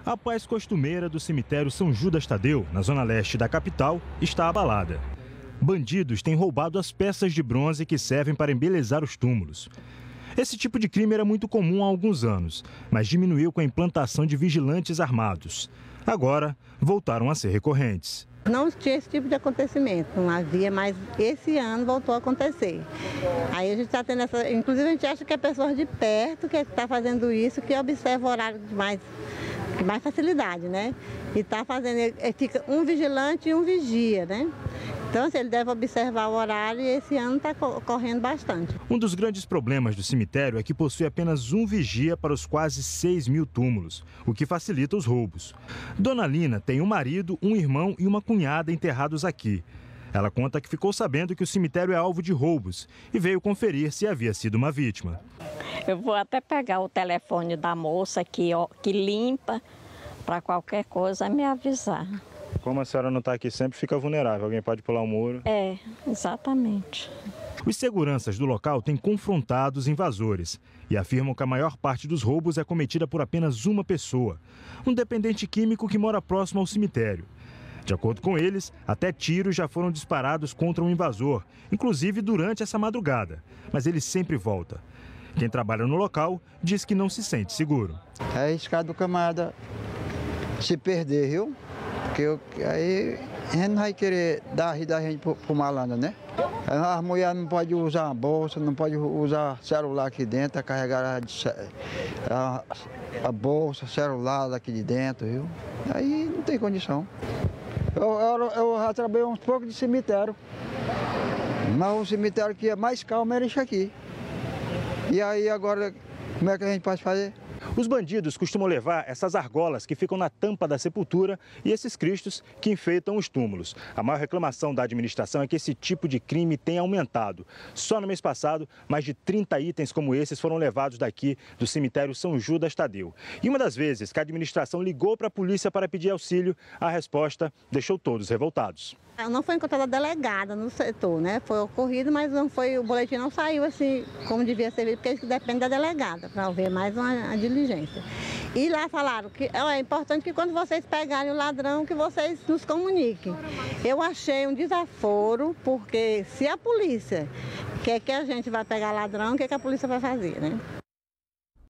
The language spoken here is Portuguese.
A paz costumeira do cemitério São Judas Tadeu, na zona leste da capital, está abalada. Bandidos têm roubado as peças de bronze que servem para embelezar os túmulos. Esse tipo de crime era muito comum há alguns anos, mas diminuiu com a implantação de vigilantes armados. Agora, voltaram a ser recorrentes. Não tinha esse tipo de acontecimento, não havia, mas esse ano voltou a acontecer. Aí a gente está tendo essa... Inclusive a gente acha que é pessoas de perto que está fazendo isso, que observa o horário de mais facilidade, né? E está fazendo, fica um vigilante e um vigia, né? Então, assim, ele deve observar o horário e esse ano está correndo bastante. Um dos grandes problemas do cemitério é que possui apenas um vigia para os quase 6.000 túmulos, o que facilita os roubos. Dona Lina tem um marido, um irmão e uma cunhada enterrados aqui. Ela conta que ficou sabendo que o cemitério é alvo de roubos e veio conferir se havia sido uma vítima. Eu vou até pegar o telefone da moça aqui, ó, que limpa, para qualquer coisa me avisar. Como a senhora não está aqui sempre, fica vulnerável. Alguém pode pular o muro. É, exatamente. Os seguranças do local têm confrontado os invasores e afirmam que a maior parte dos roubos é cometida por apenas uma pessoa, um dependente químico que mora próximo ao cemitério. De acordo com eles, até tiros já foram disparados contra um invasor, inclusive durante essa madrugada. Mas ele sempre volta. Quem trabalha no local diz que não se sente seguro. É arriscado o camarada se perder, viu? Porque aí a gente não vai querer dar a vida da gente pro malandro, né? A mulher não pode usar a bolsa, não pode usar celular aqui dentro, carregar a bolsa, celular daqui de dentro, viu? Aí não tem condição. Eu já trabalhei uns poucos de cemitério, mas o cemitério que é mais calmo era isso aqui. E aí agora, como é que a gente pode fazer? Os bandidos costumam levar essas argolas que ficam na tampa da sepultura e esses cristos que enfeitam os túmulos. A maior reclamação da administração é que esse tipo de crime tem aumentado. Só no mês passado, mais de 30 itens como esses foram levados daqui do cemitério São Judas Tadeu. E uma das vezes que a administração ligou para a polícia para pedir auxílio, a resposta deixou todos revoltados. Não foi encontrada delegada no setor, né? Foi ocorrido, mas não foi, o boletim não saiu assim como devia ser, porque isso depende da delegada, para haver mais uma diligência. E lá falaram que é importante que quando vocês pegarem o ladrão, que vocês nos comuniquem. Eu achei um desaforo, porque se a polícia quer que a gente vá pegar ladrão, o que a polícia vai fazer, né?